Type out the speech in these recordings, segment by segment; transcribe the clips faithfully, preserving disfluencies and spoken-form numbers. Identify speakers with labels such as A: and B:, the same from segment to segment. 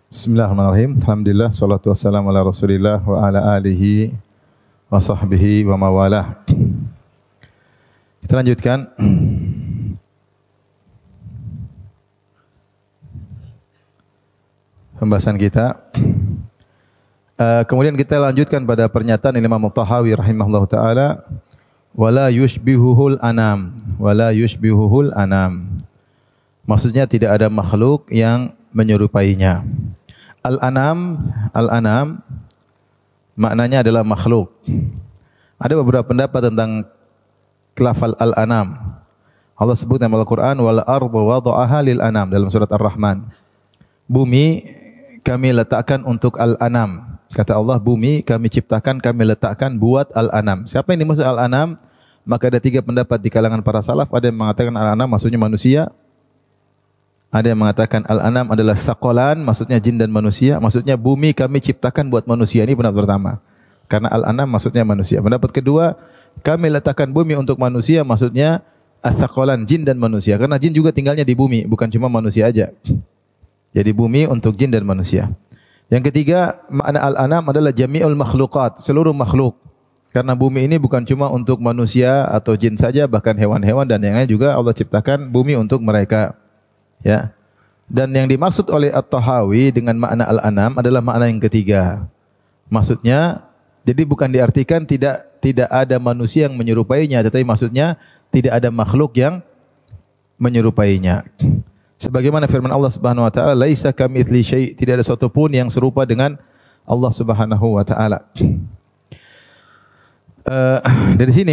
A: Bismillahirrahmanirrahim. Alhamdulillah, salatu wassalamu ala Rasulillah wa ala alihi wa sahbihi wa mawalah. Kita lanjutkan. Pembahasan kita. Uh, kemudian kita lanjutkan pada pernyataan Imam At-Tahawi rahimahullahu taala, wala yushbihuhul anam, wala yushbihuhul anam. Maksudnya tidak ada makhluk yang menyerupainya. Al-anam, al-anam maknanya adalah makhluk. Ada beberapa pendapat tentang lafal al-anam. Allah sebut dalam Al-Qur'an wal ardu wada'aha lil anam dalam surat Ar-Rahman. Bumi kami letakkan untuk al-anam. Kata Allah, bumi kami ciptakan, kami letakkan buat al-anam. Siapa yang dimaksud al-anam? Maka ada tiga pendapat di kalangan para salaf. Ada yang mengatakan al-anam maksudnya manusia. Ada yang mengatakan al-anam adalah thaqalan, maksudnya jin dan manusia. Maksudnya bumi kami ciptakan buat manusia. Ini pendapat pertama. Karena al-anam maksudnya manusia. Pendapat kedua, kami letakkan bumi untuk manusia, maksudnya ats-thaqalan, jin dan manusia. Karena jin juga tinggalnya di bumi, bukan cuma manusia aja. Jadi bumi untuk jin dan manusia. Yang ketiga, makna al-anam adalah jami'ul makhluqat, seluruh makhluk. Karena bumi ini bukan cuma untuk manusia atau jin saja, bahkan hewan-hewan dan yang lain juga Allah ciptakan bumi untuk mereka. Ya. Dan yang dimaksud oleh At-Tahawi dengan makna al-anam adalah makna yang ketiga. Maksudnya, jadi bukan diartikan tidak tidak ada manusia yang menyerupainya, tetapi maksudnya tidak ada makhluk yang menyerupainya. Sebagaimana firman Allah Subhanahu wa taala, "Laisa kamitsli syai'", tidak ada sesuatu pun yang serupa dengan Allah Subhanahu wa taala. Uh, dari sini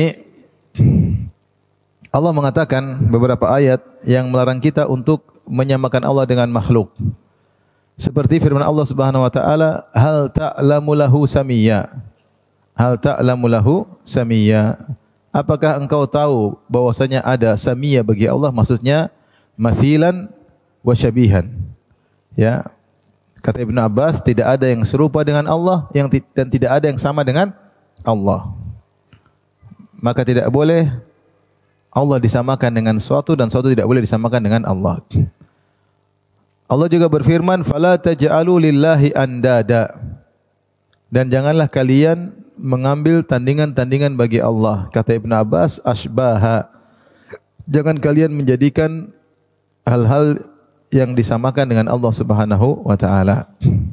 A: Allah mengatakan beberapa ayat yang melarang kita untuk menyamakan Allah dengan makhluk. Seperti firman Allah Subhanahu wa taala, "Hal ta'lamu lahu samiyya?" Hal ta'lamu lahu samiyya? Apakah engkau tahu bahwasanya ada samiyya bagi Allah? Maksudnya mathilan wa syabihan. Ya. Kata Ibnu Abbas, tidak ada yang serupa dengan Allah yang dan tidak ada yang sama dengan Allah. Maka tidak boleh Allah disamakan dengan suatu dan suatu tidak boleh disamakan dengan Allah. Allah juga berfirman, "Fala taj'alu lillahi andada." Dan janganlah kalian mengambil tandingan-tandingan bagi Allah. Kata Ibnu Abbas, asbaha. Jangan kalian menjadikan hal-hal yang disamakan dengan Allah Subhanahu wa taala.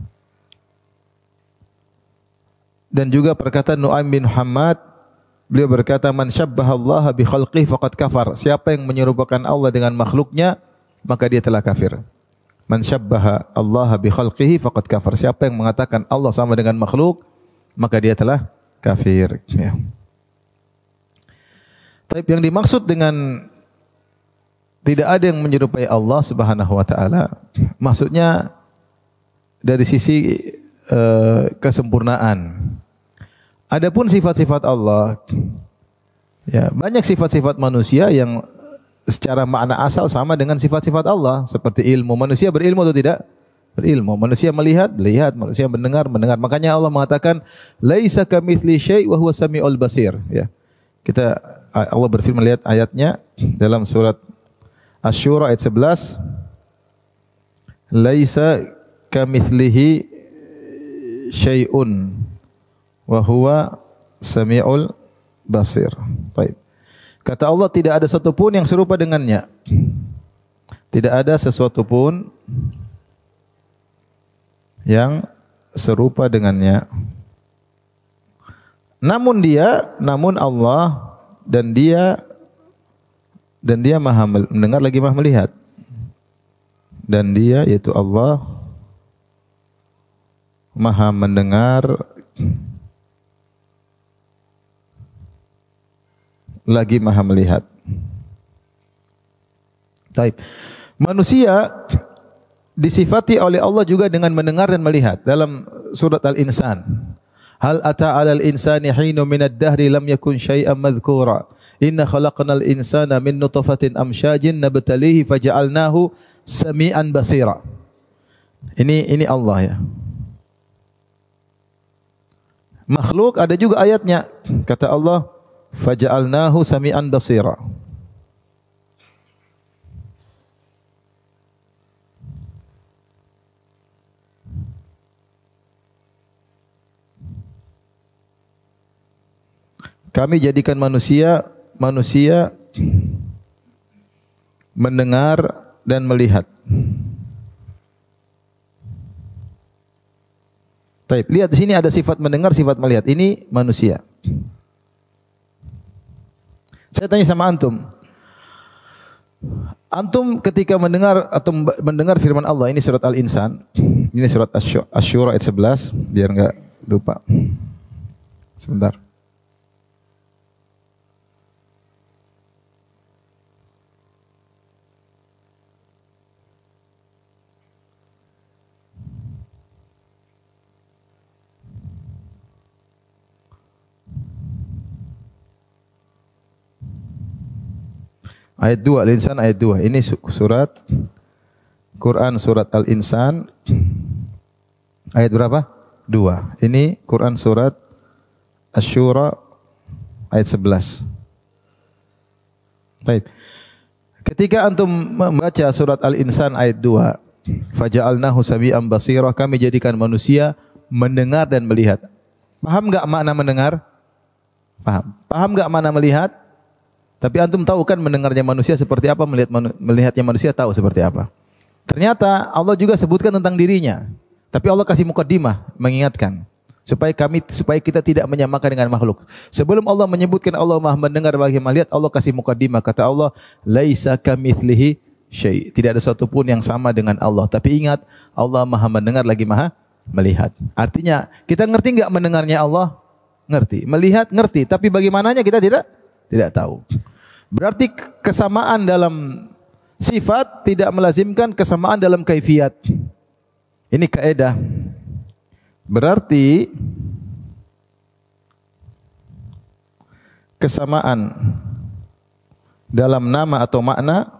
A: Dan juga perkataan Nu'aim bin Muhammad, beliau berkata, "Man syabbahallaha bi khalqihi faqad kafar." Siapa yang menyerupakan Allah dengan makhluknya, maka dia telah kafir. Man syabbaha Allah bi khalqihi faqad kafar. Siapa yang mengatakan Allah sama dengan makhluk, maka dia telah kafir. Ya. Tapi yang dimaksud dengan tidak ada yang menyerupai Allah Subhanahu wa taala, maksudnya dari sisi uh, kesempurnaan. Adapun sifat-sifat Allah, ya, banyak sifat-sifat manusia yang secara makna asal sama dengan sifat-sifat Allah, seperti ilmu. Manusia berilmu atau tidak? Berilmu. Manusia melihat, lihat. Manusia mendengar, mendengar. Makanya Allah mengatakan, "Laisa kamitsli syai' wa huwas samiul basir." Ya. Kita Allah berfirman, lihat ayatnya dalam surat Asy-Syura ayat sebelas. "Laisa kamitslihi syai'un wa huwa samiul basir." Baik. Kata Allah, tidak ada sesuatu pun yang serupa dengannya. Tidak ada sesuatu pun yang serupa dengannya. Namun dia, namun Allah dan dia dan dia Maha mendengar lagi Maha melihat. Dan dia yaitu Allah Maha mendengar lagi Maha melihat. Taib. Manusia disifati oleh Allah juga dengan mendengar dan melihat dalam surat Al-Insan. Hal ata 'alal insani hinun minad dahri lam yakun syai'an madhkura. Inna khalaqnal insana min nutfatin amsyajin nabtalihi faja'alnahu sami'an basira. Ini ini Allah ya. Makhluk ada juga ayatnya. Kata Allah, faja'alnahu sami'an basira. Kami jadikan manusia manusia mendengar dan melihat. Baik, lihat di sini ada sifat mendengar, sifat melihat. Ini manusia. Saya tanya sama antum. Antum ketika mendengar atau mendengar firman Allah, ini surat Al-Insan, ini surat Asy-Syura ayat sebelas, biar enggak lupa. Sebentar. Ayat dua, Al-Insan ayat dua. Ini surat Quran surat Al-Insan ayat berapa? dua. Ini Quran surat Asy-Syura ayat sebelas. Baik. Ketika antum membaca surat Al-Insan ayat dua, faja'alnahu sami'an basira, kami jadikan manusia mendengar dan melihat. Paham enggak makna mendengar? Paham. Paham enggak makna melihat? Tapi antum tahu kan mendengarnya manusia seperti apa, melihat manu, melihatnya manusia tahu seperti apa. Ternyata Allah juga sebutkan tentang dirinya. Tapi Allah kasih mukadimah mengingatkan supaya kami supaya kita tidak menyamakan dengan makhluk. Sebelum Allah menyebutkan Allah Maha mendengar bagi melihat, Allah kasih mukadimah. Kata Allah, laisa kamitslihi syai'. Tidak ada sesuatu pun yang sama dengan Allah. Tapi ingat, Allah Maha mendengar lagi Maha melihat. Artinya, kita ngerti enggak mendengarnya Allah? Ngerti. Melihat ngerti, tapi bagaimananya kita tidak tidak tahu. Berarti kesamaan dalam sifat tidak melazimkan kesamaan dalam kaifiat. Ini kaidah. Berarti kesamaan dalam nama atau makna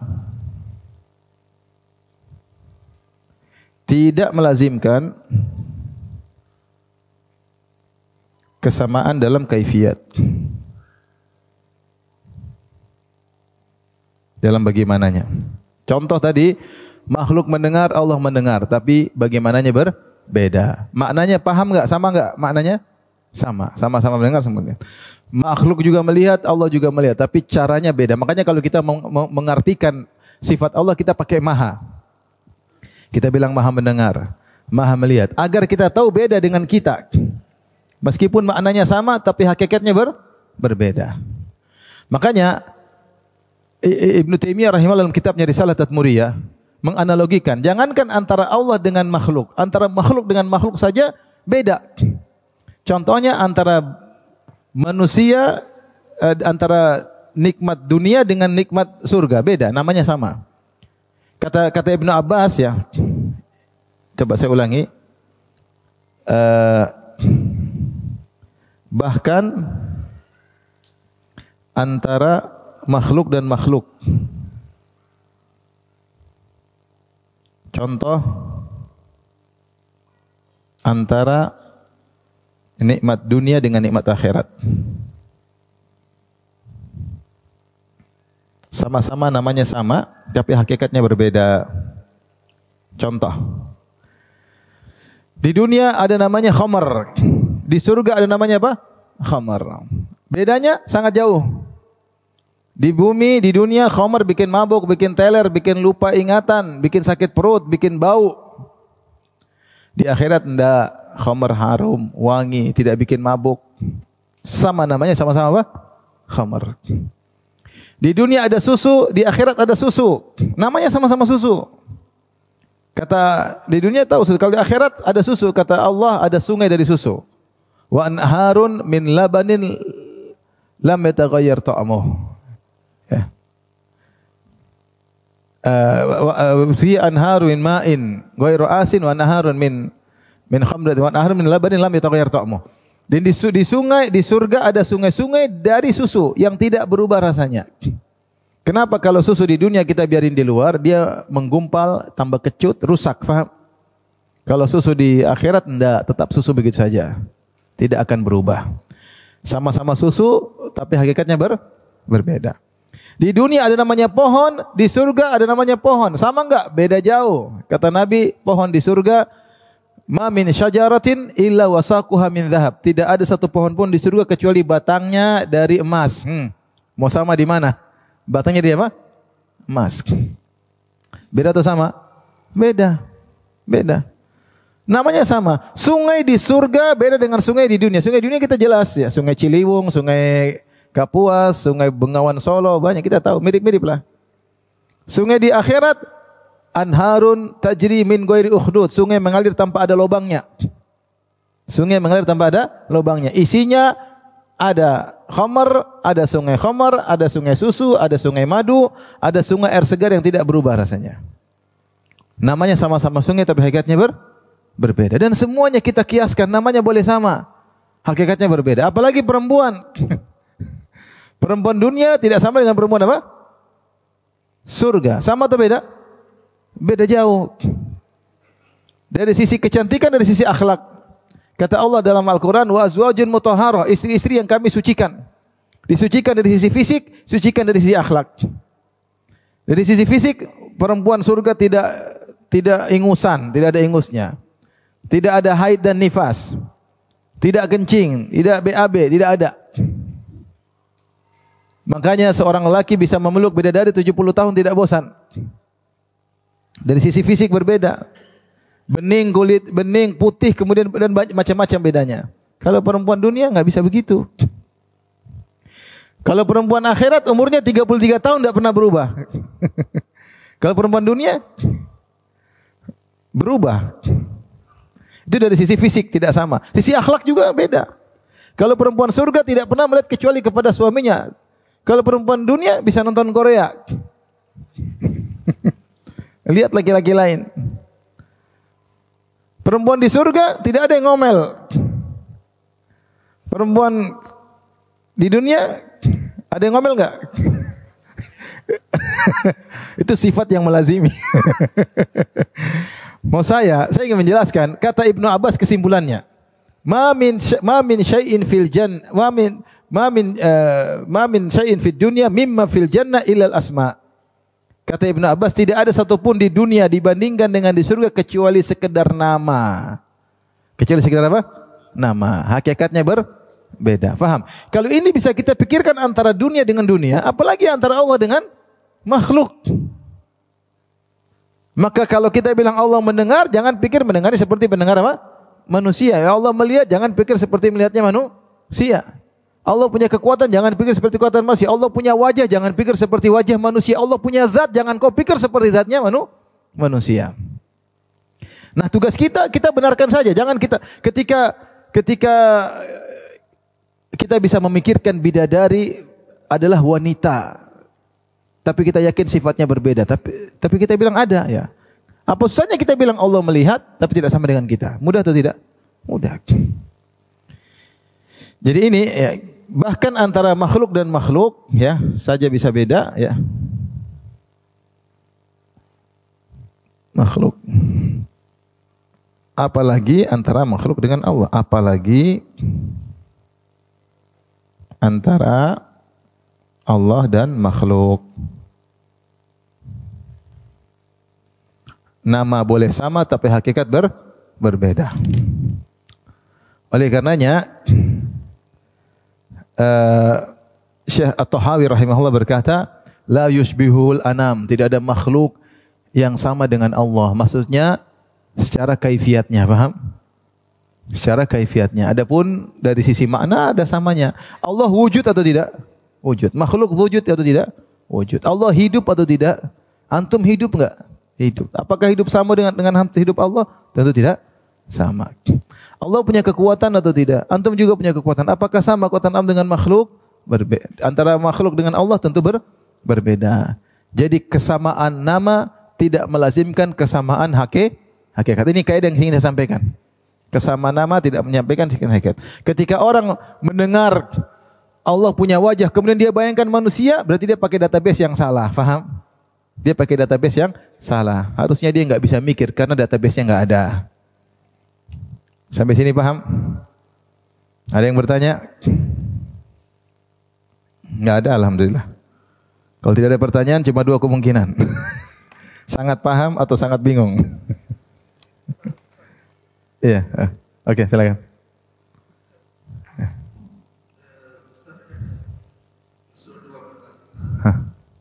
A: tidak melazimkan kesamaan dalam kaifiat. Dalam bagaimananya. Contoh tadi, makhluk mendengar, Allah mendengar, tapi bagaimananya berbeda. Maknanya paham enggak? Sama enggak? Maknanya sama. Sama-sama mendengar, sama mendengar. Makhluk juga melihat, Allah juga melihat, tapi caranya beda. Makanya kalau kita mengartikan sifat Allah, kita pakai maha. Kita bilang maha mendengar, maha melihat. Agar kita tahu beda dengan kita. Meskipun maknanya sama, tapi hakikatnya ber berbeda. Makanya Ibnu Taimiyah rahimahullah dalam kitabnya Risalah Tadmuriyah menganalogikan, jangankan antara Allah dengan makhluk, antara makhluk dengan makhluk saja beda. Contohnya antara manusia, antara nikmat dunia dengan nikmat surga, beda, namanya sama. Kata kata Ibnu Abbas ya, coba saya ulangi, uh, bahkan antara makhluk dan makhluk. Contoh antara nikmat dunia dengan nikmat akhirat. Sama-sama namanya sama, tapi hakikatnya berbeda. Contoh. Di dunia ada namanya khamar. Di surga ada namanya apa? Khamar. Bedanya sangat jauh. Di bumi, di dunia, khamar bikin mabuk, bikin teler, bikin lupa ingatan, bikin sakit perut, bikin bau. Di akhirat enggak, khamar harum, wangi, tidak bikin mabuk. Sama namanya, sama-sama apa? Khamar. Di dunia ada susu, di akhirat ada susu. Namanya sama-sama susu. Kata di dunia tahu, kalau di akhirat ada susu, kata Allah ada sungai dari susu. Wa anharun min labanin lam yataghayyar ta'amuh. Ya. Uh, fi anharun min ma'in ghairu asin wa anharun min min khamratin wa anharun min labanin lam yataghayyar ta'amuh. Dan di, di sungai di surga ada sungai-sungai dari susu yang tidak berubah rasanya. Kenapa kalau susu di dunia kita biarin di luar, dia menggumpal, tambah kecut, rusak, faham? Kalau susu di akhirat enggak, tetap susu begitu saja. Tidak akan berubah. Sama-sama susu tapi hakikatnya ber, berbeda. Di dunia ada namanya pohon, di surga ada namanya pohon. Sama enggak? Beda jauh. Kata Nabi, pohon di surga Ma min syajaratin illa wasaquha min dhahab. Tidak ada satu pohon pun di surga kecuali batangnya dari emas. Hmm. Mau sama di mana? Batangnya dia apa? Emas. Beda atau sama? Beda. Beda. Namanya sama. Sungai di surga beda dengan sungai di dunia. Sungai di dunia kita jelas ya. Sungai Ciliwung, Sungai Kapuas, Sungai Bengawan Solo, banyak kita tahu. Mirip-mirip lah. Sungai di akhirat, anharun tajri min ghairi ukhdud. Sungai mengalir tanpa ada lubangnya. Sungai mengalir tanpa ada lubangnya. Isinya ada khamar, ada sungai khamar, ada sungai susu, ada sungai madu, ada sungai air segar yang tidak berubah rasanya. Namanya sama-sama sungai tapi hakikatnya ber berbeda. Dan semuanya kita kiaskan, namanya boleh sama, hakikatnya berbeda. Apalagi perempuan. Perempuan dunia tidak sama dengan perempuan apa? Surga. Sama atau beda? Beda jauh. Dari sisi kecantikan, dari sisi akhlak. Kata Allah dalam Al-Quran, wa azwajun mutahharah, istri-istri yang kami sucikan. Disucikan dari sisi fisik, sucikan dari sisi akhlak. Dari sisi fisik, perempuan surga tidak tidak ingusan, tidak ada ingusnya. Tidak ada haid dan nifas. Tidak kencing, tidak B A B, tidak ada. Makanya seorang lelaki bisa memeluk bidadari tujuh puluh tahun tidak bosan. Dari sisi fisik berbeda. Bening kulit, bening, putih, kemudian dan macam-macam bedanya. Kalau perempuan dunia enggak bisa begitu. Kalau perempuan akhirat umurnya tiga puluh tiga tahun tidak pernah berubah. Kalau perempuan dunia berubah. Itu dari sisi fisik tidak sama. Sisi akhlak juga beda. Kalau perempuan surga tidak pernah melihat kecuali kepada suaminya. Kalau perempuan dunia bisa nonton Korea. Lihat laki-laki lain. Perempuan di surga tidak ada yang ngomel. Perempuan di dunia ada yang ngomel enggak? Itu sifat yang melazimi. Mau saya, saya ingin menjelaskan kata Ibnu Abbas kesimpulannya. Ma min ma min syai'in fil jannah wa min ma min uh, ma min syai'in fid dunya mimma fil jannah illa al asma. Kata Ibnu Abbas, tidak ada satupun di dunia dibandingkan dengan di surga kecuali sekedar nama. Kecuali sekedar apa? Nama. Hakikatnya berbeda. Faham? Kalau ini bisa kita pikirkan antara dunia dengan dunia, apalagi antara Allah dengan makhluk. Maka kalau kita bilang Allah mendengar, jangan pikir mendengarnya seperti mendengar apa? Manusia. Ya Allah melihat, jangan pikir seperti melihatnya manusia. Allah punya kekuatan, jangan pikir seperti kekuatan manusia. Allah punya wajah, jangan pikir seperti wajah manusia. Allah punya zat, jangan kau pikir seperti zatnya manu manusia. Nah, tugas kita, kita benarkan saja. Jangan kita ketika ketika kita bisa memikirkan bidadari adalah wanita. Tapi kita yakin sifatnya berbeda. Tapi tapi kita bilang ada ya. Apa susahnya kita bilang Allah melihat, tapi tidak sama dengan kita. Mudah atau tidak? Mudah. Jadi ini ya, bahkan antara makhluk dan makhluk ya saja bisa beda ya. Makhluk. Apalagi antara makhluk dengan Allah. Apalagi antara Allah dan makhluk. Nama boleh sama tapi hakikat ber, berbeda. Oleh karenanya uh, Syekh At-Tahawi rahimahullah berkata, la yushbihul anam, tidak ada makhluk yang sama dengan Allah. Maksudnya secara kaifiatnya, paham? Secara kaifiatnya. Adapun dari sisi makna ada samanya. Allah wujud atau tidak? Wujud. Makhluk wujud atau tidak? Wujud. Allah hidup atau tidak? Antum hidup enggak? Hidup. Apakah hidup sama dengan dengan hidup Allah? Tentu tidak sama. Allah punya kekuatan atau tidak? Antum juga punya kekuatan. Apakah sama kekuatan antum dengan makhluk? Berbeda. Antara makhluk dengan Allah tentu ber, berbeda. Jadi kesamaan nama tidak melazimkan kesamaan hake, hakikat. Ini kaidah yang ingin saya sampaikan. Kesamaan nama tidak menyampaikan hakikat. Ketika orang mendengar Allah punya wajah, kemudian dia bayangkan manusia, berarti dia pakai database yang salah. Faham? Dia pakai database yang salah. Harusnya dia enggak bisa mikir karena database-nya enggak ada. Sampai sini paham? Ada yang bertanya? Enggak ada, alhamdulillah. Kalau tidak ada pertanyaan cuma dua kemungkinan. Sangat paham atau sangat bingung. Iya. eh. Oke, silakan. Hah.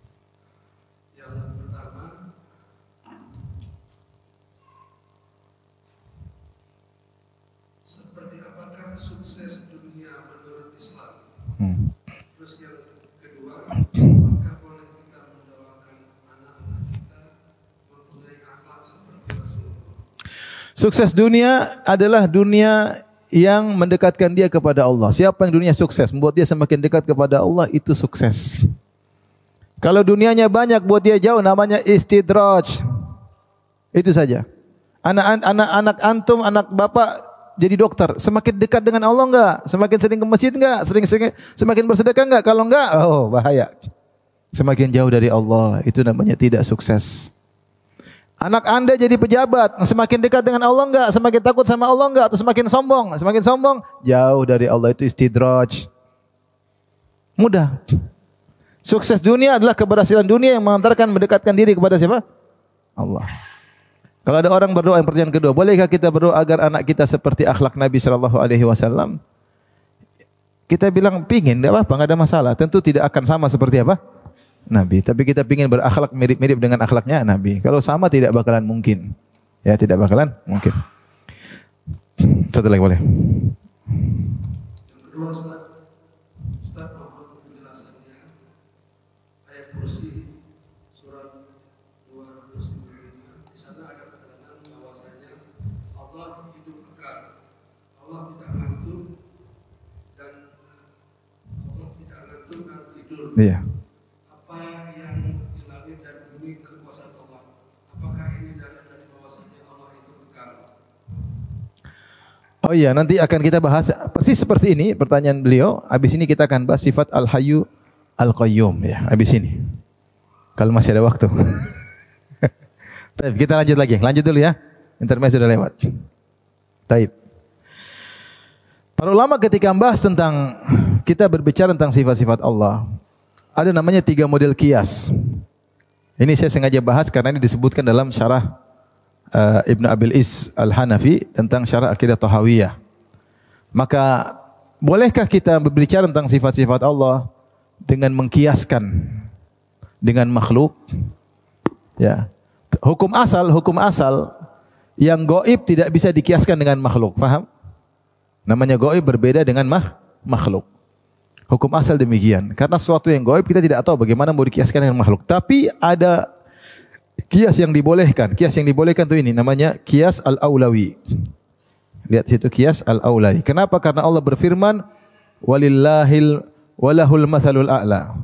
B: Seperti apakah sukses dunia menurut Islam?
A: Hmm.
B: Terus yang kedua, apakah boleh kita mendoakan anak-anak kita mempunyai akhlak seperti Rasulullah?
A: Sukses dunia adalah dunia yang mendekatkan dia kepada Allah. Siapa yang dunia sukses, membuat dia semakin dekat kepada Allah, itu sukses. Kalau dunianya banyak buat dia jauh, namanya istidraj. Itu saja. Anak-anak anak antum, anak bapak jadi dokter, semakin dekat dengan Allah enggak? Semakin sering ke masjid enggak? Sering-sering semakin bersedekah enggak? Kalau enggak, oh bahaya. Semakin jauh dari Allah, itu namanya tidak sukses. Anak Anda jadi pejabat, semakin dekat dengan Allah enggak? Semakin takut sama Allah enggak? Atau semakin sombong? Semakin sombong, jauh dari Allah, itu istidraj. Mudah. Sukses dunia adalah keberhasilan dunia yang mengantarkan mendekatkan diri kepada siapa? Allah. Kalau ada orang berdoa, yang pertanyaan kedua, bolehkah kita berdoa agar anak kita seperti akhlak Nabi sallallahu alaihi wasallam? Kita bilang pingin, tidak apa-apa, enggak ada masalah. Tentu tidak akan sama seperti apa? Nabi. Tapi kita pingin berakhlak mirip-mirip dengan akhlaknya Nabi. Kalau sama tidak bakalan mungkin. Ya, tidak bakalan mungkin. Satu lagi boleh.
B: Yang kedua, Ustaz, Ustaz mohon penjelasannya ayat kursi surat dua ratus lima puluh lima. Di sana ada keterangan bahwasanya Allah hidup kekal, Allah tidak ngantuk dan Allah tidak ngantuk dan tidur.
A: Iya.
B: Apa yang di langit dan bumi kekuasaan Allah? Apakah ini dari dari bahwasanya Allah itu kekal?
A: Oh iya, nanti akan kita bahas persis seperti ini pertanyaan beliau. Habis ini kita akan bahas sifat Al-Hayyu Al-Qayyum ya, habis ini. Kalau masih ada waktu. Baik, kita lanjut lagi. Lanjut dulu ya. Intermezzo sudah lewat. Baik. Para ulama ketika membahas tentang kita berbicara tentang sifat-sifat Allah, ada namanya tiga model kias. Ini saya sengaja bahas karena ini disebutkan dalam syarah uh, Ibnu Abil Is Al-Hanafi tentang syarah Aqidah Tahawiyah. Maka bolehkah kita berbicara tentang sifat-sifat Allah dengan mengkiaskan dengan makhluk? Ya. Hukum asal, hukum asal yang gaib tidak bisa dikiaskan dengan makhluk. Faham? Namanya gaib berbeda dengan mah, makhluk. Hukum asal demikian. Karena sesuatu yang gaib kita tidak tahu bagaimana mau dikiaskan dengan makhluk. Tapi ada kias yang dibolehkan. Kias yang dibolehkan itu ini namanya kias al-aulawi. Lihat situ kias al-aulawi. Kenapa? Karena Allah berfirman walillahil walahul mathalul a'la.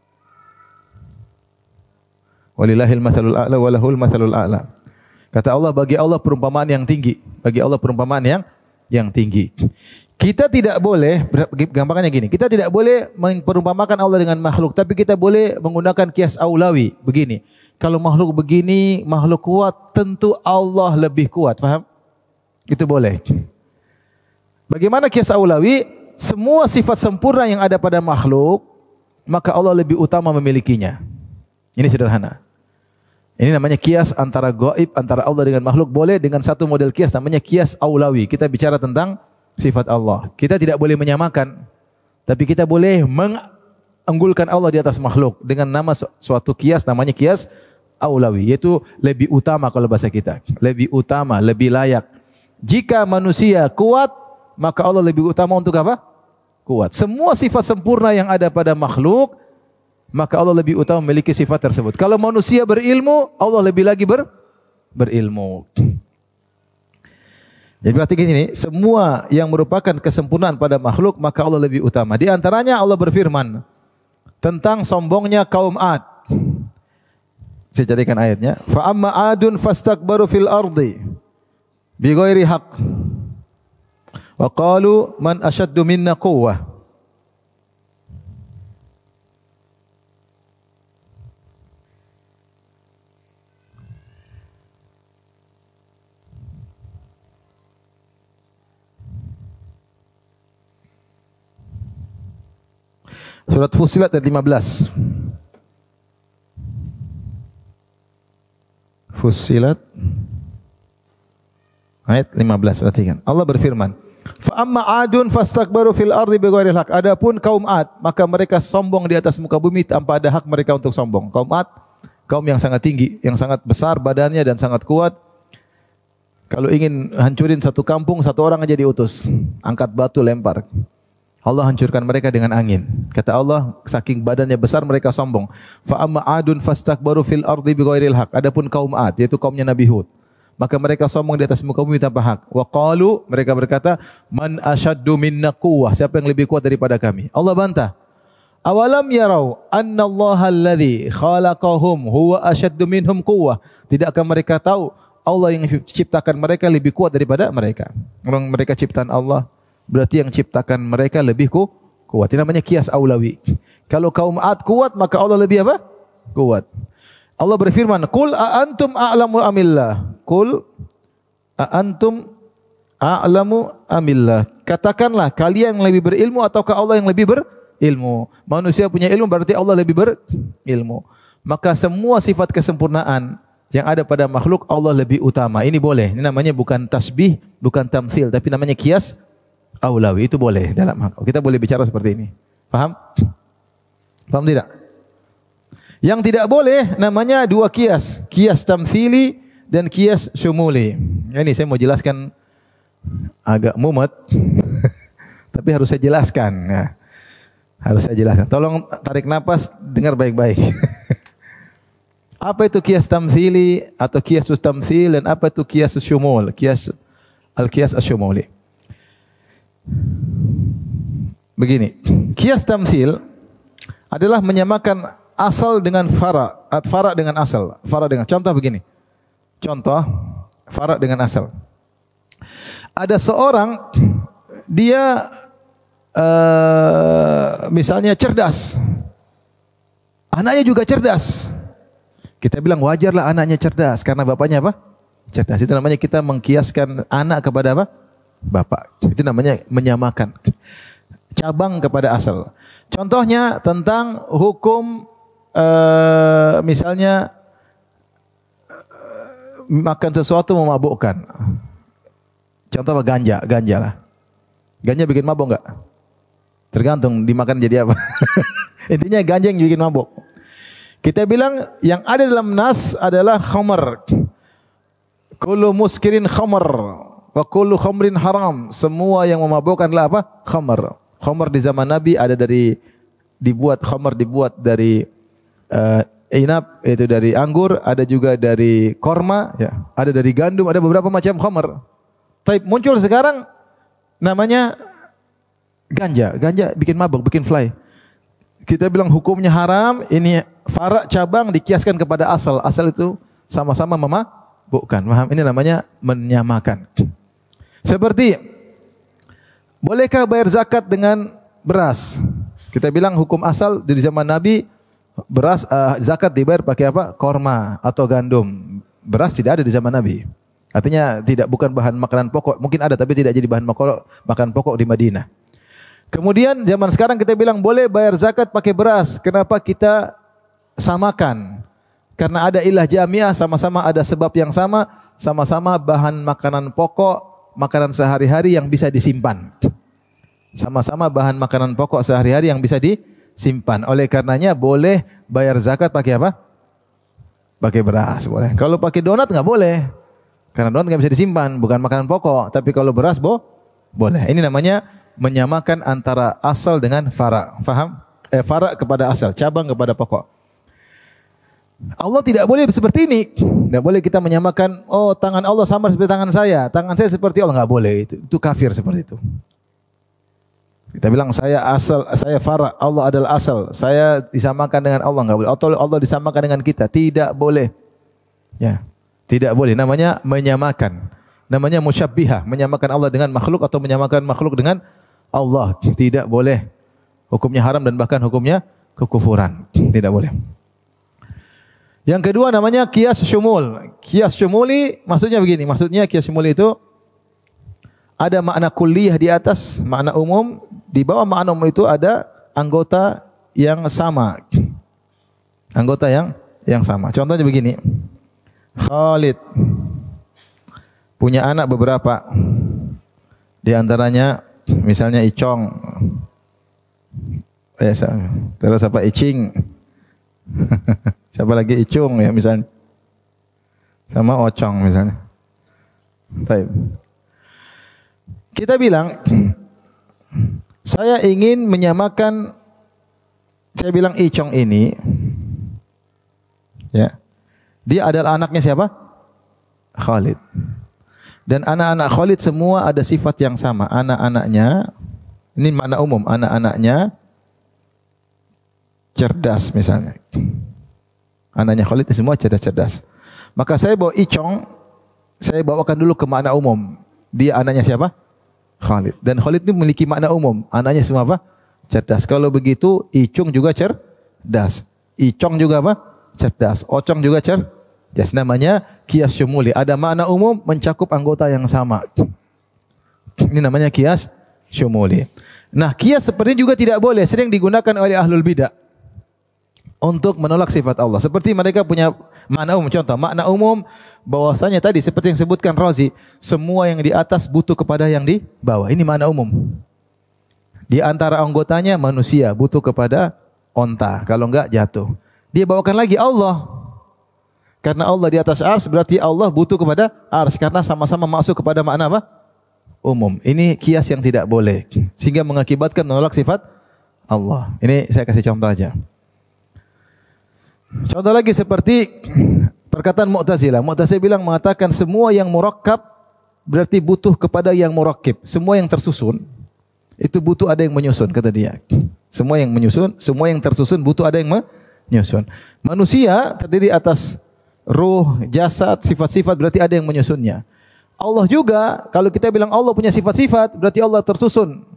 A: Walillahil mathalul a'la walahul mathalul a'la. Kata Allah, bagi Allah perumpamaan yang tinggi. Bagi Allah perumpamaan yang yang tinggi. Kita tidak boleh, gampangnya gini, kita tidak boleh memperumpamakan Allah dengan makhluk, tapi kita boleh menggunakan kias aulawi. Begini, kalau makhluk begini, makhluk kuat, tentu Allah lebih kuat. Faham? Itu boleh. Bagaimana kias aulawi? Semua sifat sempurna yang ada pada makhluk, maka Allah lebih utama memilikinya. Ini sederhana. Ini namanya kias antara gaib, antara Allah dengan makhluk. Boleh dengan satu model kias, namanya kias aulawi. Kita bicara tentang sifat Allah. Kita tidak boleh menyamakan, tapi kita boleh mengunggulkan Allah di atas makhluk dengan nama suatu kias, namanya kias aulawi, yaitu lebih utama kalau bahasa kita. Lebih utama, lebih layak. Jika manusia kuat, maka Allah lebih utama untuk apa? Kuat. Semua sifat sempurna yang ada pada makhluk, maka Allah lebih utama memiliki sifat tersebut. Kalau manusia berilmu, Allah lebih lagi ber, berilmu. Jadi berarti gini, semua yang merupakan kesempurnaan pada makhluk, maka Allah lebih utama. Di antaranya Allah berfirman tentang sombongnya kaum Ad. Saya carikan ayatnya. Fa amma adun fastakbaru fil ardi bighairi haqq. Wa qalu man ashaddu minna quwwah. Surat Fussilat ayat lima belas. Fussilat Ayat lima belas, perhatikan. Allah berfirman, "Fa amma 'adun fastakbaru fil ardi bighairil haq." Adapun kaum 'Ad, maka mereka sombong di atas muka bumi tanpa ada hak mereka untuk sombong. Kaum 'Ad, kaum yang sangat tinggi, yang sangat besar badannya dan sangat kuat. Kalau ingin hancurin satu kampung, satu orang aja diutus. Angkat batu lempar. Allah hancurkan mereka dengan angin. Kata Allah, saking badannya besar mereka sombong. Fa amma 'adun fastakbaru fil ardi bighairil haq. Adapun kaum 'Ad, yaitu kaumnya Nabi Hud, maka mereka sombong di atas muka bumi tanpa hak. Wa qalu, mereka berkata, man asyaddu minna quwwah. Siapa yang lebih kuat daripada kami? Allah bantah. Awalam yarau anna Allah alladhi khalaqahum huwa asyaddu minhum quwwah. Tidakkah mereka tahu Allah yang ciptakan mereka lebih kuat daripada mereka? Memang mereka ciptaan Allah, berarti yang ciptakan mereka lebih ku, kuat. Ini namanya kias aulawi. Kalau kaum 'Ad kuat, maka Allah lebih apa? Kuat. Allah berfirman, "Qul a antum a'lamu amillah." Qul a antum a'lamu amillah. Katakanlah, kalian yang lebih berilmu ataukah Allah yang lebih berilmu? Manusia punya ilmu, berarti Allah lebih berilmu. Maka semua sifat kesempurnaan yang ada pada makhluk Allah lebih utama. Ini boleh. Ini namanya bukan tasbih, bukan tamtsil, tapi namanya kias aulawi. Itu boleh dalam hak. Kita boleh bicara seperti ini. Paham? Paham tidak? Yang tidak boleh namanya dua kias. Kias tamtsili dan kias syumuli. Ini saya mau jelaskan agak mumet. Tapi harus saya jelaskan. Ya. Harus saya jelaskan. Tolong tarik nafas, dengar baik-baik. Apa itu kias tamtsili atau kias tamtsil dan apa itu kias syumul? Kias al-kias asy-syumuli. Begini, kias tamtsil adalah menyamakan asal dengan fara, at fara dengan asal. Fara dengan contoh begini. Contoh fara dengan asal. Ada seorang dia uh, misalnya cerdas. Anaknya juga cerdas. Kita bilang wajarlah anaknya cerdas karena bapaknya apa? Cerdas. Itu namanya kita mengkiaskan anak kepada apa? Bapak. Itu namanya menyamakan. Cabang kepada asal. Contohnya tentang hukum uh, misalnya uh, makan sesuatu memabukkan. Contoh apa? Ganja, ganja lah. Ganja bikin mabuk enggak? Tergantung dimakan jadi apa. Intinya ganja yang bikin mabuk. Kita bilang yang ada dalam nas adalah khamar. Kullu muskirin khamar wa kullu khamrin haram. Semua yang memabukkan adalah apa? Khamar. Khamar di zaman Nabi ada dari dibuat khamar dibuat dari uh, inab, yaitu dari anggur, ada juga dari korma, ya, ada dari gandum, ada beberapa macam khamar. Tapi muncul sekarang namanya ganja. Ganja bikin mabuk, bikin fly. Kita bilang hukumnya haram, ini farak cabang dikiaskan kepada asal. Asal itu sama-sama memabukkan. Paham? Ini namanya menyamakan. Seperti bolehkah bayar zakat dengan beras? Kita bilang hukum asal di zaman Nabi beras uh, zakat dibayar pakai apa? Korma atau gandum. Beras tidak ada di zaman Nabi. Artinya tidak bukan bahan makanan pokok. Mungkin ada tapi tidak jadi bahan makanan pokok di Madinah. Kemudian zaman sekarang kita bilang boleh bayar zakat pakai beras. Kenapa kita samakan? Karena ada ilah jamiah, sama-sama ada sebab yang sama, sama-sama bahan makanan pokok, makanan sehari-hari yang bisa disimpan. Sama-sama bahan makanan pokok sehari-hari yang bisa disimpan. Oleh karenanya boleh bayar zakat pakai apa? Pakai beras boleh. Kalau pakai donat nggak boleh. Karena donat nggak bisa disimpan, bukan makanan pokok. Tapi kalau beras bo, boleh. Ini namanya menyamakan antara asal dengan fara. Faham? Eh, fara kepada asal, cabang kepada pokok. Allah tidak boleh seperti ini. Tidak boleh kita menyamakan, oh tangan Allah sama seperti tangan saya, tangan saya seperti Allah. Nggak boleh. Itu, itu kafir seperti itu. Kita bilang saya asal, saya fara, Allah adalah asal. Saya disamakan dengan Allah, nggak boleh. Atau Allah disamakan dengan kita, tidak boleh. Ya, tidak boleh. Namanya menyamakan. Namanya musyabbihah, menyamakan Allah dengan makhluk atau menyamakan makhluk dengan Allah. Tidak boleh. Hukumnya haram dan bahkan hukumnya kekufuran. Tidak boleh. Yang kedua namanya kias syumul. Kias syumuli maksudnya begini. Maksudnya kias syumuli itu ada makna kulliyah di atas, makna umum. Di bawah makna umum itu ada anggota yang sama. Anggota yang yang sama. Contohnya begini. Khalid punya anak beberapa. Di antaranya misalnya Icong. Eh, terus apa Icing. Siapa lagi Icung ya misalnya. Sama Ocong misalnya. Baik. Kita bilang saya ingin menyamakan, saya bilang Icong ini ya. Dia adalah anaknya siapa? Khalid. Dan anak-anak Khalid semua ada sifat yang sama. Anak-anaknya, ini makna umum, anak-anaknya cerdas misalnya. Anaknya Khalid semua cerdas-cerdas. Maka saya bawa Icong, saya bawakan dulu ke makna umum. Dia anaknya siapa? Khalid. Dan Khalid itu memiliki makna umum. Anaknya semua apa? Cerdas. Kalau begitu, Icung juga cerdas. Icong juga apa? Cerdas. Ocong juga cerdas. Namanya kias syumuli. Ada makna umum mencakup anggota yang sama. Ini namanya kias syumuli. Nah, kias seperti juga tidak boleh. Sering digunakan oleh ahlul bidah untuk menolak sifat Allah. Seperti mereka punya makna umum. Contoh, makna umum bahwasanya tadi seperti yang sebutkan Razi, semua yang di atas butuh kepada yang di bawah. Ini makna umum. Di antara anggotanya manusia butuh kepada onta. Kalau enggak jatuh. Dia bawakan lagi Allah. Karena Allah di atas ars berarti Allah butuh kepada ars. Karena sama-sama masuk kepada makna apa? Umum. Ini kias yang tidak boleh. Sehingga mengakibatkan menolak sifat Allah. Ini saya kasih contoh aja. Contoh lagi seperti perkataan Mu'tazilah. Mu'tazilah bilang mengatakan semua yang murakkab berarti butuh kepada yang murakkib. Semua yang tersusun itu butuh ada yang menyusun, kata dia. Semua yang menyusun, semua yang tersusun butuh ada yang menyusun. Manusia terdiri atas ruh, jasad, sifat-sifat berarti ada yang menyusunnya. Allah juga, kalau kita bilang Allah punya sifat-sifat berarti Allah tersusun.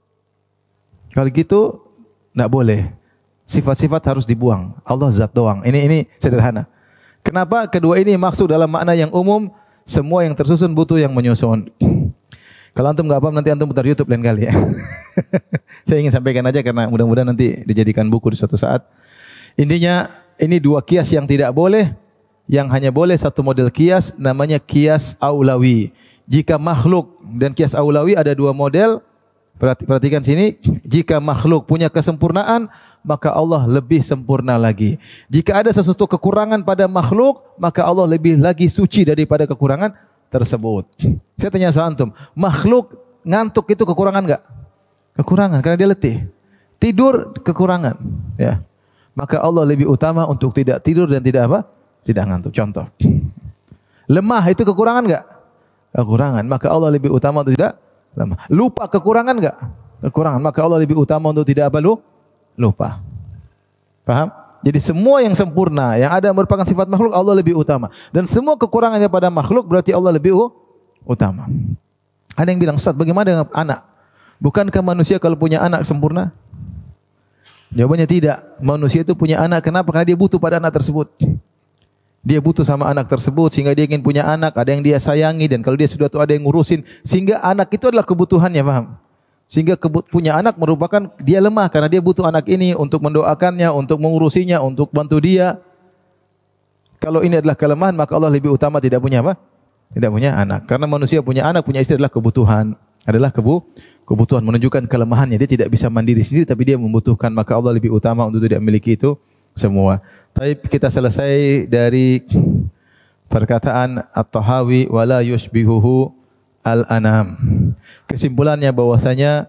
A: Kalau gitu enggak boleh. Sifat-sifat harus dibuang. Allah zat doang. Ini ini sederhana. Kenapa? Kedua ini maksud dalam makna yang umum, semua yang tersusun butuh yang menyusun. Kalau antum enggak paham nanti antum putar YouTube lain kali ya. Saya ingin sampaikan aja karena mudah-mudahan nanti dijadikan buku di suatu saat. Intinya ini dua kias yang tidak boleh, yang hanya boleh satu model kias namanya kias aulawi. Jika makhluk dan kias aulawi ada dua model. Perhatikan sini, jika makhluk punya kesempurnaan, maka Allah lebih sempurna lagi. Jika ada sesuatu kekurangan pada makhluk, maka Allah lebih lagi suci daripada kekurangan tersebut. Saya tanya soal antum, makhluk ngantuk itu kekurangan enggak? Kekurangan, karena dia letih. Tidur kekurangan, ya. Maka Allah lebih utama untuk tidak tidur dan tidak apa? Tidak ngantuk. Contoh. Lemah itu kekurangan enggak? Kekurangan. Maka Allah lebih utama untuk tidak lemah. Lupa kekurangan enggak? Kekurangan. Maka Allah lebih utama untuk tidak apa lu? Lupa. Paham? Jadi semua yang sempurna, yang ada merupakan sifat makhluk, Allah lebih utama. Dan semua kekurangannya pada makhluk berarti Allah lebih utama. Ada yang bilang, Ustaz, bagaimana dengan anak? Bukankah manusia kalau punya anak sempurna? Jawabannya tidak. Manusia itu punya anak, kenapa? Karena dia butuh pada anak tersebut. Dia butuh sama anak tersebut sehingga dia ingin punya anak, ada yang dia sayangi dan kalau dia sudah tua ada yang ngurusin sehingga anak itu adalah kebutuhannya, paham? Sehingga kebut, punya anak merupakan dia lemah karena dia butuh anak ini untuk mendoakannya, untuk mengurusinya, untuk bantu dia. Kalau ini adalah kelemahan maka Allah lebih utama tidak punya apa? Tidak punya anak. Karena manusia punya anak, punya istri adalah kebutuhan, adalah kebu kebutuhan menunjukkan kelemahannya. Dia tidak bisa mandiri sendiri tapi dia membutuhkan, maka Allah lebih utama untuk tidak memiliki itu semua. Tapi kita selesai dari perkataan At-Tahawi wala yushbihuhu al-anam. Kesimpulannya bahwasanya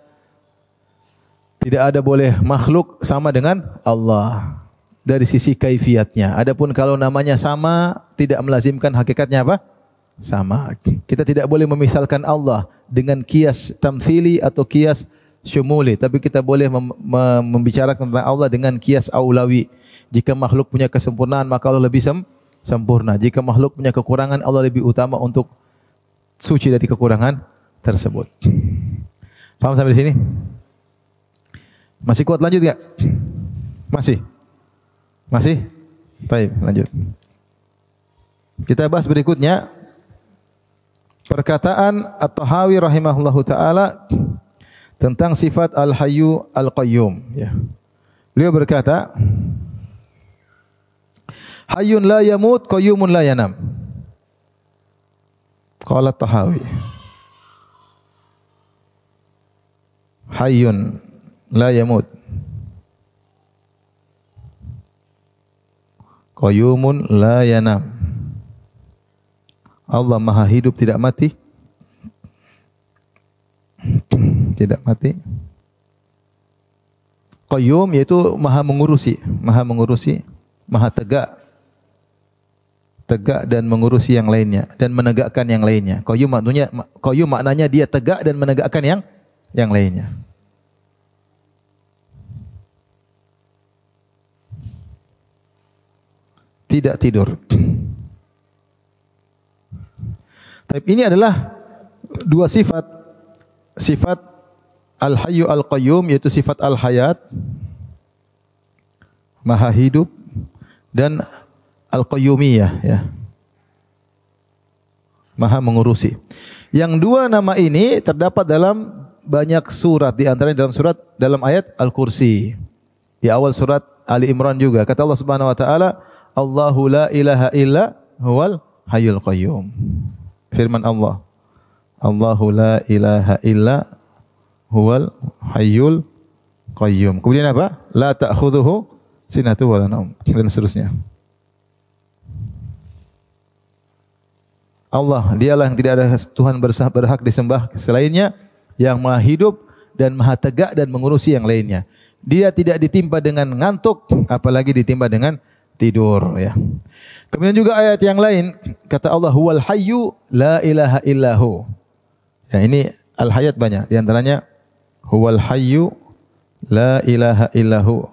A: tidak ada boleh makhluk sama dengan Allah dari sisi kaifiatnya. Adapun kalau namanya sama tidak melazimkan hakikatnya apa? Sama. Kita tidak boleh memisalkan Allah dengan kias tamthili atau kias syumuli, tapi kita boleh mem mem membicarakan tentang Allah dengan kias aulawi. Jika makhluk punya kesempurnaan maka Allah lebih sem sempurna. Jika makhluk punya kekurangan Allah lebih utama untuk suci dari kekurangan tersebut. Paham sampai di sini? Masih kuat lanjut enggak? Masih? Masih? Baik, lanjut. Kita bahas berikutnya perkataan At-Tahawi rahimahullahu taala tentang sifat Al-Hayyu Al-Qayyum, ya. Beliau berkata, Hayyun la yamut, qayyumun la yanam. Qala Tahawi. Hayyun la yamut. Qayyumun la yanam. Allah Maha hidup tidak mati. Tidak mati. Qayyum yaitu Maha mengurusi, Maha mengurusi, Maha tegak. Tegak dan mengurusi yang lainnya dan menegakkan yang lainnya. Qayyum maknanya qayyum maknanya dia tegak dan menegakkan yang yang lainnya. Tidak tidur. Tapi ini adalah dua sifat. Sifat Al-Hayyu Al-Qayyum yaitu sifat Al-Hayat, Maha hidup, dan Al-Qayyumiyah ya. Maha mengurusi. Yang dua nama ini terdapat dalam banyak surat, di antaranya dalam surat dalam ayat Al-Kursi. Di awal surat Ali Imran juga kata Allah Subhanahu wa taala, Allahu la ilaha illa huwal hayyul qayyum. Firman Allah, Allahu la ilaha illa huwal hayyul qayyum. Kemudian apa? La ta'khudhuhu sinatu wala naum dan seterusnya. Allah, dialah yang tidak ada Tuhan berhak disembah selainnya, yang Maha hidup dan Maha tegak dan mengurusi yang lainnya. Dia tidak ditimpa dengan ngantuk, apalagi ditimpa dengan tidur ya. Kemudian juga ayat yang lain kata Allah, huwal hayyu la ilaha illahu. Ya, ini al-hayat banyak, di antaranya huwal hayyu la ilaha illahu.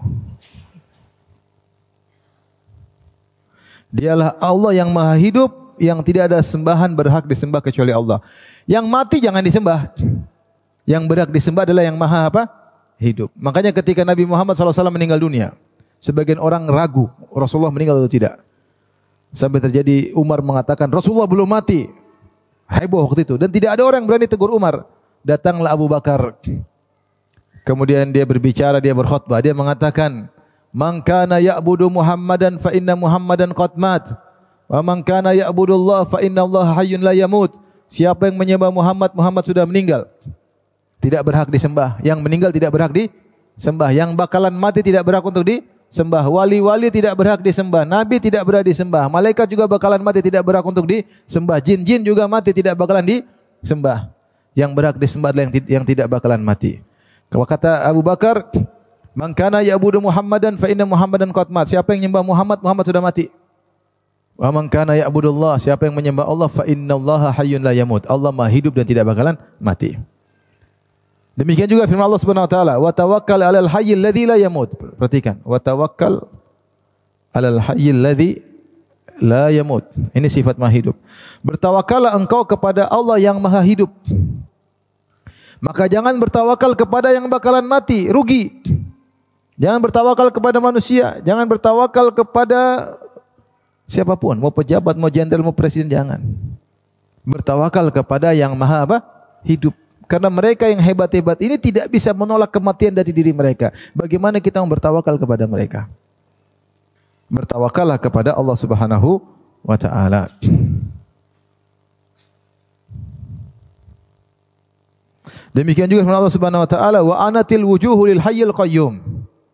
A: Dialah Allah yang Maha hidup, yang tidak ada sembahan berhak disembah kecuali Allah. Yang mati jangan disembah. Yang berhak disembah adalah yang Maha apa? Hidup. Makanya ketika Nabi Muhammad shallallahu alaihi wasallam meninggal dunia, sebagian orang ragu Rasulullah meninggal atau tidak. Sampai terjadi Umar mengatakan Rasulullah belum mati. Heboh waktu itu. Dan tidak ada orang yang berani tegur Umar. Datanglah Abu Bakar. Kemudian dia berbicara, dia berkhutbah. Dia mengatakan, Man kana ya'budu Muhammadan fa inna Muhammadan qad mat. Wa man kana ya'budullah fa inna Allah hayyun la yamut. Siapa yang menyembah Muhammad, Muhammad sudah meninggal. Tidak berhak disembah. Yang meninggal tidak berhak disembah. Yang bakalan mati tidak berhak untuk disembah. Wali-wali tidak berhak disembah. Nabi tidak berhak disembah. Malaikat juga bakalan mati tidak berhak untuk disembah. Jin-jin juga mati tidak bakalan disembah. Yang berhak disembah adalah yang, yang tidak bakalan mati. Kata Abu Bakar, Man kana ya'budu Muhammadan fa inna Muhammadan qad mat. Siapa yang menyembah Muhammad, Muhammad sudah mati. Wa man kana ya'budullah, siapa yang menyembah Allah, fa innallaha hayyun la yamut. Allah Maha hidup dan tidak bakalan mati. Demikian juga firman Allah Subhanahu wa taala, wa tawakkal 'alal hayyil ladzi la yamut. Perhatikan, wa tawakkal 'alal hayyil ladzi la yamut. Ini sifat Maha hidup. Bertawakallah engkau kepada Allah yang Maha hidup. Maka jangan bertawakal kepada yang bakalan mati, rugi. Jangan bertawakal kepada manusia, jangan bertawakal kepada siapapun, mau pejabat, mau jenderal, mau presiden, jangan. Bertawakal kepada yang Maha apa? Hidup. Karena mereka yang hebat-hebat ini tidak bisa menolak kematian dari diri mereka. Bagaimana kita mau bertawakal kepada mereka? Bertawakallah kepada Allah Subhanahu wa taala. Demikian juga firman Allah Subhanahu wa taala, wa anatil wujuhu lil hayyil qayyum.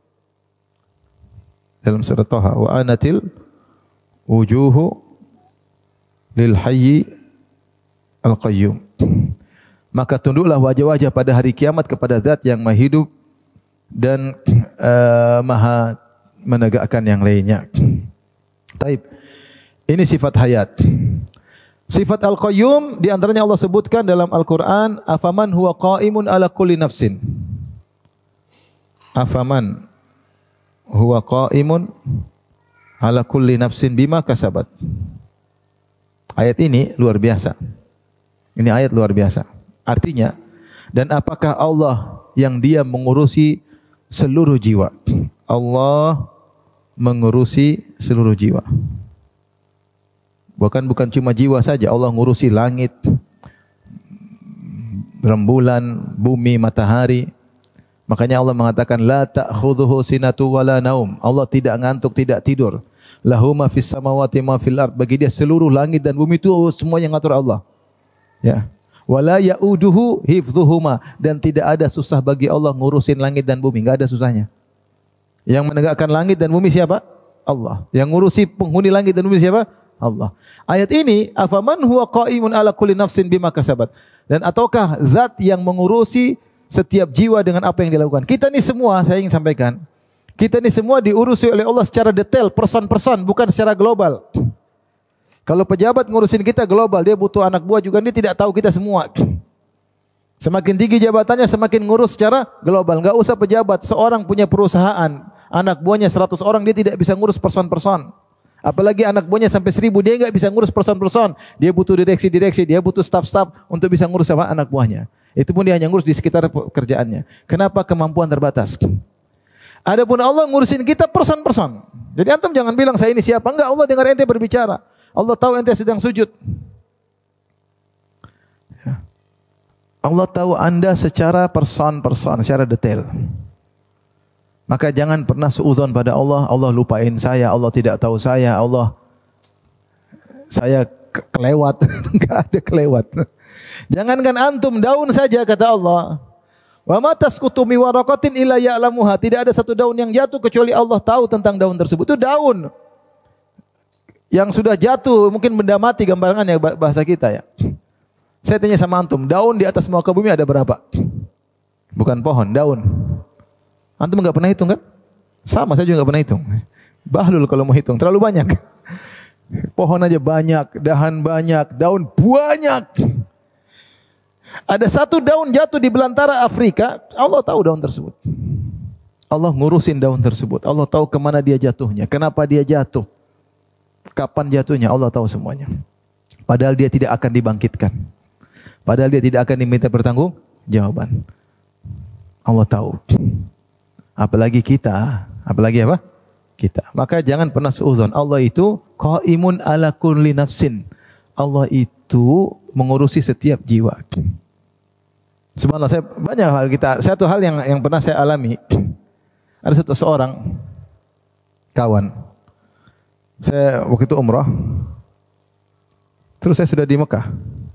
A: Dalam surat Thaha, wa anatil wujuhu lil hayyi al qayyum. Maka tunduklah wajah-wajah pada hari kiamat kepada Zat yang Maha hidup dan uh, Maha menegakkan yang lainnya. Taib. Ini sifat hayat. Sifat Al-Qayyum di antaranya Allah sebutkan dalam Al-Qur'an, afaman huwa qa'imun ala kulli nafsin. Afaman huwa qa'imun ala kulli nafsin bima kasabat. Ayat ini luar biasa. Ini ayat luar biasa. Artinya, dan apakah Allah yang Dia mengurusi seluruh jiwa? Allah mengurusi seluruh jiwa. Bukan bukan cuma jiwa saja, Allah ngurusi langit, rembulan, bumi, matahari. Makanya Allah mengatakan la ta'khudhuhu sinatu wala naum. Allah tidak ngantuk, tidak tidur. Lahu ma fis samawati ma fil ard. Bagi Dia seluruh langit dan bumi itu semuanya ngatur Allah. Ya. Wala yauduhu hifdhuhuma, dan tidak ada susah bagi Allah ngurusin langit dan bumi, enggak ada susahnya. Yang menegakkan langit dan bumi siapa? Allah. Yang ngurusi penghuni langit dan bumi siapa? Allah. Ayat ini, afaman huwa qaimun ala kulli nafsin bima kasabat. Dan ataukah zat yang mengurusi setiap jiwa dengan apa yang dilakukan? Kita ni semua, saya ingin sampaikan, kita ni semua diurusi oleh Allah secara detail, person-person, bukan secara global. Kalau pejabat ngurusin kita global, dia butuh anak buah juga, dia tidak tahu kita semua. Semakin tinggi jabatannya, semakin ngurus secara global. Enggak usah pejabat, seorang punya perusahaan, anak buahnya seratus orang, dia tidak bisa ngurus person-person. Apalagi anak buahnya sampai seribu, dia enggak bisa ngurus person-person. Dia butuh direksi-direksi, dia butuh staff-staff untuk bisa ngurus sama anak buahnya. Itu pun dia hanya ngurus di sekitar pekerjaannya. Kenapa? Kemampuan terbatas. Adapun Allah ngurusin kita person-person. Jadi antum jangan bilang saya ini siapa. Enggak, Allah dengar ente berbicara. Allah tahu ente sedang sujud. Allah tahu anda secara person-person, secara detail. Maka jangan pernah suudzon pada Allah, Allah lupain saya, Allah tidak tahu saya, Allah saya ke kelewat. Enggak ada kelewat. Jangankan antum, daun saja kata Allah. Wa ma tasqutu mi waraqatin illa ya'lamuha. Tidak ada satu daun yang jatuh kecuali Allah tahu tentang daun tersebut. Itu daun yang sudah jatuh, mungkin benda mati gambarannya bahasa kita ya. Saya tanya sama antum, daun di atas muka bumi ada berapa? Bukan pohon, daun. Antum enggak pernah hitung kan? Sama, saya juga enggak pernah hitung. Bahlul kalau mau hitung, terlalu banyak. Pohon aja banyak, dahan banyak, daun banyak. Ada satu daun jatuh di belantara Afrika, Allah tahu daun tersebut. Allah ngurusin daun tersebut. Allah tahu kemana dia jatuhnya, kenapa dia jatuh, kapan jatuhnya, Allah tahu semuanya. Padahal dia tidak akan dibangkitkan. Padahal dia tidak akan diminta bertanggung jawaban. Allah tahu. Apalagi kita, apalagi apa? Kita. Maka jangan pernah suudzon. Allah itu qaimun ala kulli nafsin. Allah itu mengurusi setiap jiwa. Subhanallah, saya banyak hal kita. Satu hal yang yang pernah saya alami. Ada satu seorang kawan. Saya waktu itu umrah. Terus saya sudah di Mekah.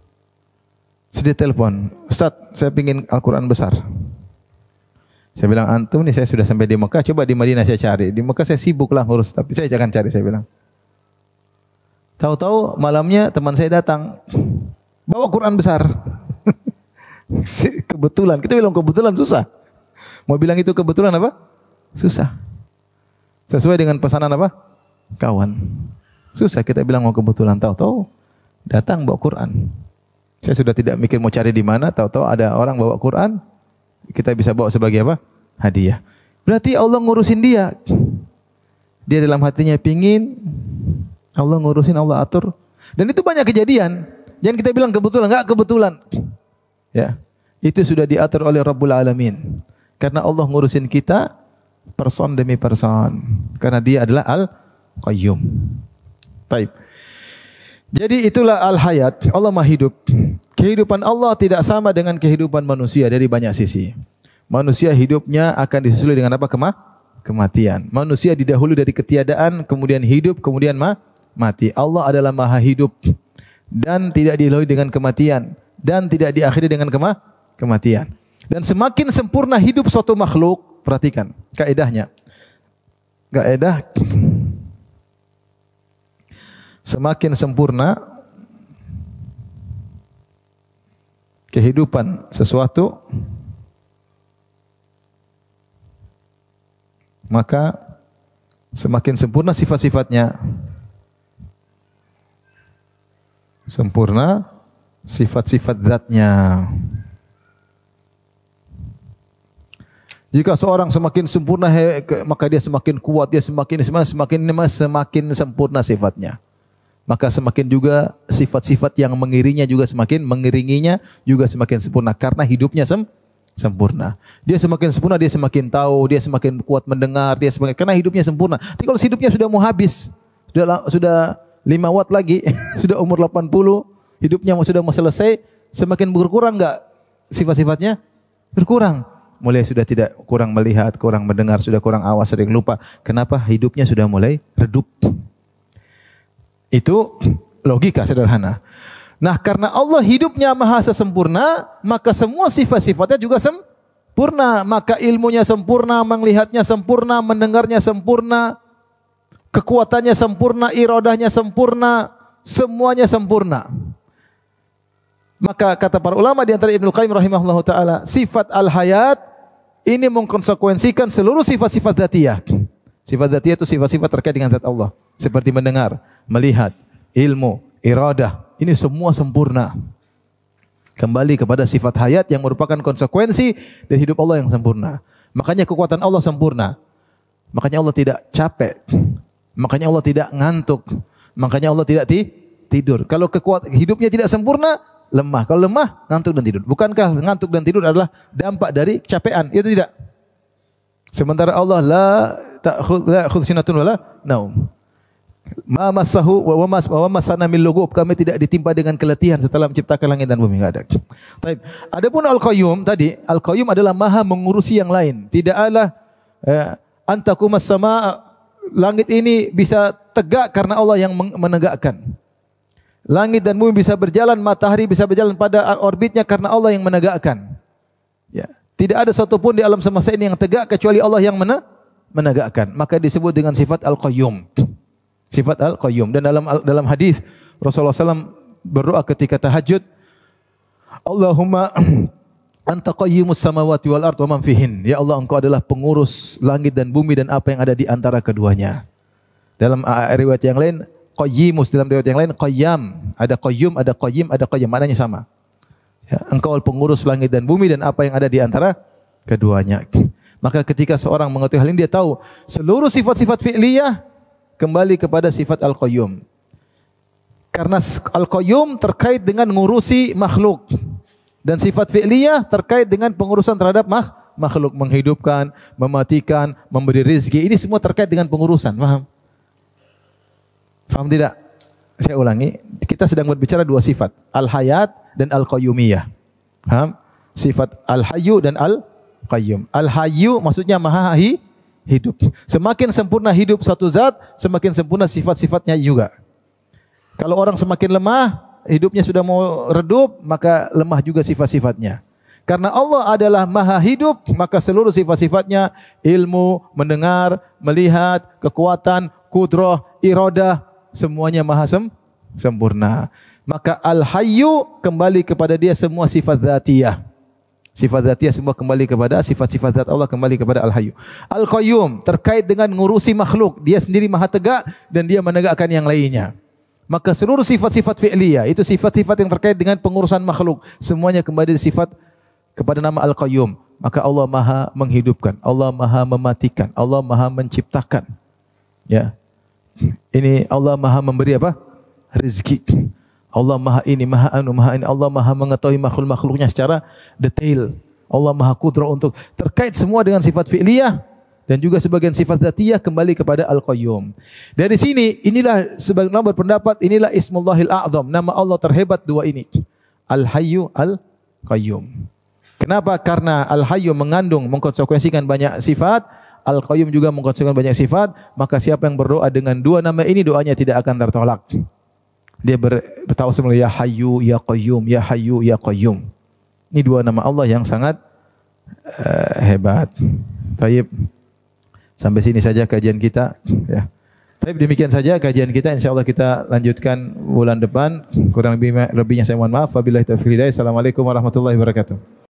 A: Saya telepon, Ustaz, saya pingin Al-Quran besar. Saya bilang, antum nih saya sudah sampai di Mekah, coba di Madinah saya cari. Di Mekah saya sibuk lah ngurus, tapi saya jangan cari, saya bilang. Tahu-tahu malamnya teman saya datang, bawa Quran besar. Kebetulan, kita bilang kebetulan susah. Mau bilang itu kebetulan apa? Susah. Sesuai dengan pesanan apa? Kawan. Susah kita bilang mau kebetulan, tahu-tahu datang bawa Quran. Saya sudah tidak mikir mau cari di mana, tahu-tahu ada orang bawa Quran, kita bisa bawa sebagai apa? Hadiah. Berarti Allah ngurusin dia. Dia dalam hatinya pingin, Allah ngurusin, Allah atur. Dan itu banyak kejadian. Jangan kita bilang kebetulan, enggak kebetulan. Ya. Itu sudah diatur oleh Rabbul Alamin. Karena Allah ngurusin kita person demi person. Karena dia adalah Al-Qayyum. Taib. Jadi itulah al-hayat, Allah Maha hidup. Kehidupan Allah tidak sama dengan kehidupan manusia dari banyak sisi. Manusia hidupnya akan disusul dengan apa? Kema kematian. Manusia didahului dari ketiadaan, kemudian hidup, kemudian ma mati. Allah adalah Maha hidup dan tidak didahului dengan kematian dan tidak diakhiri dengan kema kematian. Dan semakin sempurna hidup suatu makhluk, perhatikan kaedahnya. Kaedah semakin sempurna kehidupan sesuatu, maka semakin sempurna sifat-sifatnya. Sempurna sifat-sifat zatnya. Jika seorang semakin sempurna, maka dia semakin kuat, dia semakin semakin semakin sempurna sifatnya. Maka semakin juga sifat-sifat yang mengiringinya juga semakin mengiringinya juga semakin sempurna karena hidupnya sem sempurna. Dia semakin sempurna, dia semakin tahu, dia semakin kuat mendengar, dia semakin karena hidupnya sempurna. Tapi kalau hidupnya sudah mau habis, sudah sudah lima watt lagi, sudah umur delapan puluh, hidupnya sudah mau selesai, semakin berkurang enggak sifat-sifatnya? Berkurang. Mulai sudah tidak kurang melihat, kurang mendengar, sudah kurang awas, sering lupa. Kenapa? Hidupnya sudah mulai redup. Itu logika sederhana. Nah, karena Allah hidupnya maha sempurna, maka semua sifat-sifatnya juga sempurna. Maka ilmunya sempurna, melihatnya sempurna, mendengarnya sempurna, kekuatannya sempurna, iradahnya sempurna, semuanya sempurna. Maka kata para ulama di antara Ibnu Qayyim rahimahullahu taala, sifat al-hayat ini mengkonsekuensikan seluruh sifat-sifat dzatiyah. Sifat dzatiyah itu sifat-sifat terkait dengan zat Allah, seperti mendengar, melihat, ilmu, iradah. Ini semua sempurna. Kembali kepada sifat hayat yang merupakan konsekuensi dari hidup Allah yang sempurna. Makanya kekuatan Allah sempurna. Makanya Allah tidak capek. Makanya Allah tidak ngantuk. Makanya Allah tidak ti tidur. Kalau kekuatan hidupnya tidak sempurna, lemah. Kalau lemah, ngantuk dan tidur. Bukankah ngantuk dan tidur adalah dampak dari kecapean? Itu tidak. Sementara Allah la ta'khudh sinatun wala naum. Ma masahu wa mas wa masana min lugub, kami tidak ditimpa dengan keletihan setelah menciptakan langit dan bumi, enggak ada. Baik. Adapun Al-Qayyum tadi, Al-Qayyum adalah maha mengurusi yang lain. Tidak ada eh, antakumas sama, langit ini bisa tegak karena Allah yang menegakkan. Langit dan bumi bisa berjalan, matahari bisa berjalan pada orbitnya karena Allah yang menegakkan. Ya. Tidak ada satu pun di alam semesta ini yang tegak kecuali Allah yang menegakkan. Maka disebut dengan sifat Al-Qayyum. Sifat Al-Qayyum. Dan dalam dalam hadis Rasulullah sallallahu alaihi wasallam berdoa ketika tahajud, Allahumma anta qayyimus samawati wal ard wa man fihin. Ya Allah, Engkau adalah pengurus langit dan bumi dan apa yang ada di antara keduanya. Dalam riwayat yang lain qayyimus, dalam riwayat yang lain qayyam. Ada qayyum, ada qayyim, ada qayyam, maknanya sama. Ya, Engkau pengurus langit dan bumi dan apa yang ada di antara keduanya. Maka ketika seorang mengetahui hal ini, dia tahu seluruh sifat-sifat fi'liyah kembali kepada sifat Al-Qayyum. Karena Al-Qayyum terkait dengan ngurusi makhluk. Dan sifat fi'liyah terkait dengan pengurusan terhadap makhluk. Menghidupkan, mematikan, memberi rizki. Ini semua terkait dengan pengurusan. Faham? Faham tidak? Saya ulangi. Kita sedang berbicara dua sifat. Al-Hayat dan Al-Qayyumiyah. Faham? Sifat Al-Hayyu dan Al-Qayyum. Al-Hayyu maksudnya maha hidup. Semakin sempurna hidup satu zat, semakin sempurna sifat-sifatnya juga. Kalau orang semakin lemah, hidupnya sudah mau redup, maka lemah juga sifat-sifatnya. Karena Allah adalah maha hidup, maka seluruh sifat-sifatnya, ilmu, mendengar, melihat, kekuatan, kudrah, iradah, semuanya maha sem sempurna. Maka Al-Hayyu kembali kepada dia semua sifat dzatiyah. Sifat dzatiyah semua kembali kepada sifat-sifat zat Allah, kembali kepada Al-Hayyu. Al-Qayyum terkait dengan ngurusi makhluk. Dia sendiri maha tegak dan dia menegakkan yang lainnya. Maka seluruh sifat-sifat fi'liyah, itu sifat-sifat yang terkait dengan pengurusan makhluk, semuanya kembali sifat kepada nama Al-Qayyum. Maka Allah maha menghidupkan, Allah maha mematikan, Allah maha menciptakan. Ya. Ini Allah maha memberi apa? Rezeki. Allah maha ini, maha anu, maha ini. Allah maha mengetahui makhluk-makhluknya secara detail. Allah maha kudrah untuk terkait semua dengan sifat fi'liyah dan juga sebagian sifat dzatiyah kembali kepada Al-Qayyum. Dari sini, inilah sebagian ulama berpendapat, inilah Ismullahil A'zam. Nama Allah terhebat dua ini. Al-Hayyu, Al-Qayyum. Kenapa? Karena Al-Hayyu mengandung, mengkonsekuensikan banyak sifat. Al-Qayyum juga mengkonsekuensikan banyak sifat. Maka siapa yang berdoa dengan dua nama ini, doanya tidak akan tertolak. Dia bertawassul ya Hayyu ya Qayyum, ya Hayyu ya Qayyum. Ini dua nama Allah yang sangat uh, hebat. Taib. Sampai sini saja kajian kita, ya. Taib, demikian saja kajian kita. Insyaallah kita lanjutkan bulan depan. Kurang lebih lebihnya saya mohon maaf. Wabillahi taufiq hidayah. Assalamualaikum warahmatullahi wabarakatuh.